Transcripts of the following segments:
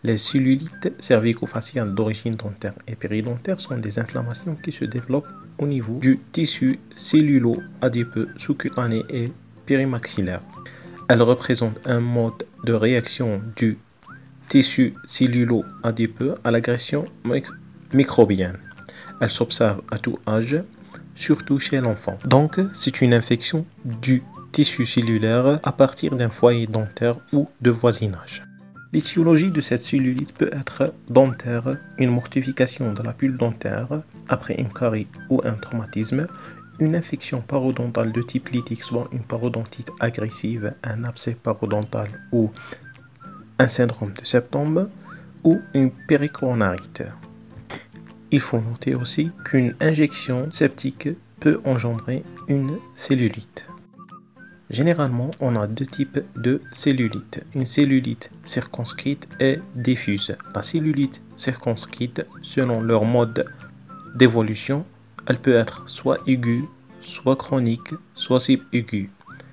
Les cellulites cervico-faciales d'origine dentaire et péridontaire sont des inflammations qui se développent au niveau du tissu cellulo-adipeux sous-cutané et périmaxillaire. Elles représentent un mode de réaction du tissu cellulo-adipeux à l'agression microbienne. Elles s'observent à tout âge, surtout chez l'enfant. Donc, c'est une infection du tissu cellulaire à partir d'un foyer dentaire ou de voisinage. L'étiologie de cette cellulite peut être dentaire, une mortification de la bulle dentaire après une carie ou un traumatisme, une infection parodontale de type lytique, soit une parodontite agressive, un abcès parodontal ou un syndrome de septum, ou une péricoronarite. Il faut noter aussi qu'une injection septique peut engendrer une cellulite. Généralement, on a deux types de cellulite. Une cellulite circonscrite et diffuse. La cellulite circonscrite, selon leur mode d'évolution, elle peut être soit aiguë, soit chronique, soit subaiguë.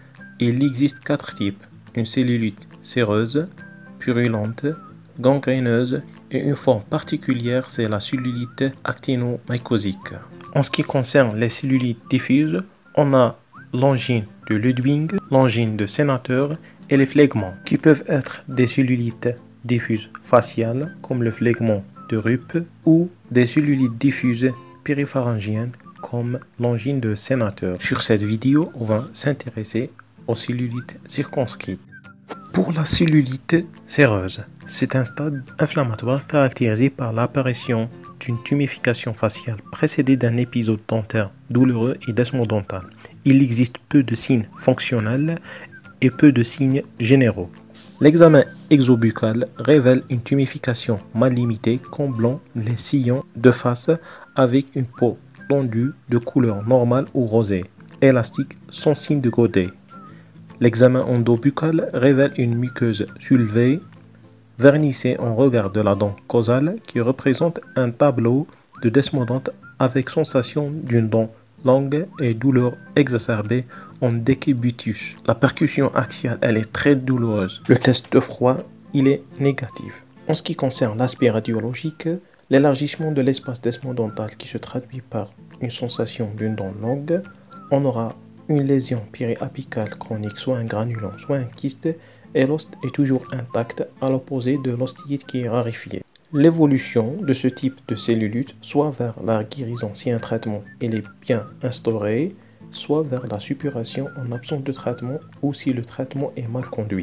Il existe 4 types. Une cellulite séreuse, purulente, gangréneuse et une forme particulière, c'est la cellulite actinomycosique. En ce qui concerne les cellulites diffuses, on a l'angine de Ludwig, l'angine de Sénateur et les phlegmons, qui peuvent être des cellulites diffuses faciales, comme le phlegmon de Rupp, ou des cellulites diffuses péripharyngiennes, comme l'angine de Sénateur. Sur cette vidéo, on va s'intéresser aux cellulites circonscrites. Pour la cellulite séreuse, c'est un stade inflammatoire caractérisé par l'apparition d'une tuméfication faciale précédée d'un épisode dentaire douloureux et desmodontal. Il existe peu de signes fonctionnels et peu de signes généraux. L'examen exobuccal révèle une tuméfication mal limitée comblant les sillons de face avec une peau tendue de couleur normale ou rosée, élastique sans signe de godet. L'examen endobuccal révèle une muqueuse soulevée, vernissée en regard de la dent causale qui représente un tableau de desmodonte avec sensation d'une dent longue et douleur exacerbée en décubitus. La percussion axiale, elle est très douloureuse. Le test de froid, il est négatif. En ce qui concerne l'aspect radiologique, l'élargissement de l'espace desmodontal qui se traduit par une sensation d'une dent longue, on aura une lésion périapicale chronique, soit un granulome, soit un kyste, et l'os est toujours intact à l'opposé de l'ostite qui est rarifiée. L'évolution de ce type de cellulite, soit vers la guérison si un traitement est bien instauré, soit vers la suppuration en absence de traitement ou si le traitement est mal conduit.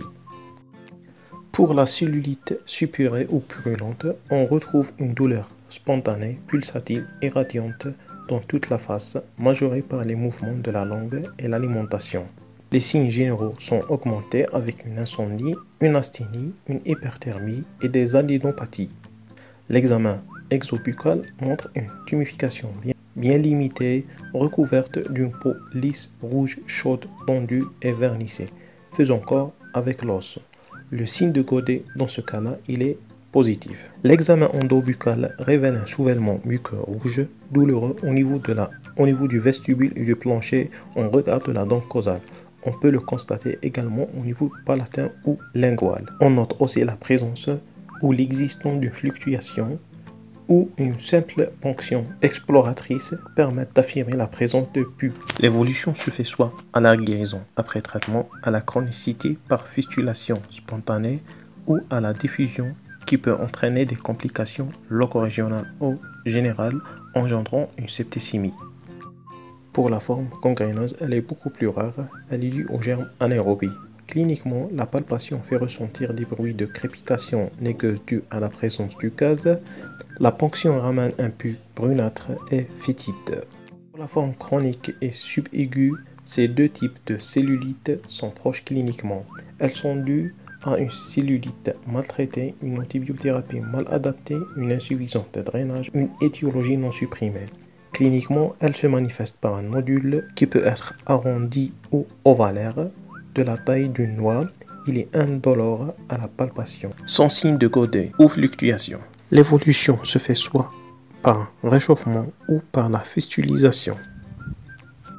Pour la cellulite suppurée ou purulente, on retrouve une douleur spontanée, pulsatile et radiante dans toute la face, majorée par les mouvements de la langue et l'alimentation. Les signes généraux sont augmentés avec une insomnie, une asthénie, une hyperthermie et des adénopathies. L'examen exobuccal montre une tuméfication bien limitée, recouverte d'une peau lisse, rouge, chaude, tendue et vernissée, faisant corps avec l'os. Le signe de godet, dans ce cas-là, il est positif. L'examen endobuccal révèle un soulèvement muqueux rouge, douloureux au niveau du vestibule et du plancher en regard de la dent causale. On peut le constater également au niveau palatin ou lingual. On note aussi la présence ou l'existence d'une fluctuation ou une simple ponction exploratrice permettent d'affirmer la présence de pus. L'évolution se fait soit à la guérison après traitement, à la chronicité par fistulation spontanée ou à la diffusion qui peut entraîner des complications locorégionales ou générales engendrant une septicémie. Pour la forme gangréneuse, elle est beaucoup plus rare, elle est due au germe anaérobie. Cliniquement, la palpation fait ressentir des bruits de crépitation négueuse dus à la présence du gaz. La ponction ramène un pus brunâtre et fétide. Pour la forme chronique et subaiguë, ces deux types de cellulite sont proches cliniquement. Elles sont dues à une cellulite maltraitée, une antibiothérapie mal adaptée, une insuffisance de drainage, une étiologie non supprimée. Cliniquement, elle se manifeste par un nodule qui peut être arrondi ou ovalaire, de la taille d'une noix. Il est indolore à la palpation, sans signe de godet ou fluctuation. L'évolution se fait soit par un réchauffement ou par la fistulisation.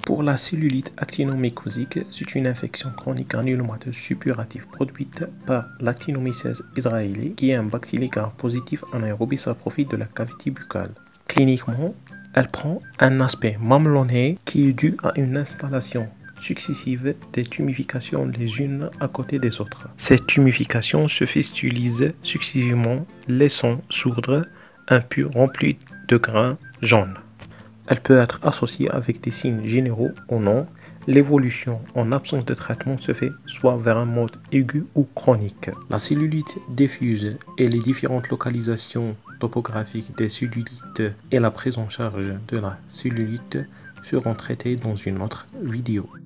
Pour la cellulite actinomycosique, c'est une infection chronique granulomateuse suppurative produite par l'actinomycèse israélienne, qui est un bacille gram-positif anaérobie saprophyte de la cavité buccale. Cliniquement, elle prend un aspect mamelonné qui est dû à une installation successive des tumifications les unes à côté des autres. Ces tumifications se fistulisent successivement, laissant sourdre un pus rempli de grains jaunes. Elle peut être associée avec des signes généraux ou non. L'évolution en absence de traitement se fait soit vers un mode aigu ou chronique. La cellulite diffuse et les différentes localisations topographiques des cellulites et la prise en charge de la cellulite seront traitées dans une autre vidéo.